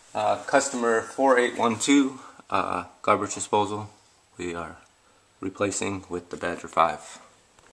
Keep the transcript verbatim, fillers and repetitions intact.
Uh, customer four eight one two, uh, garbage disposal. We are replacing with the Badger five.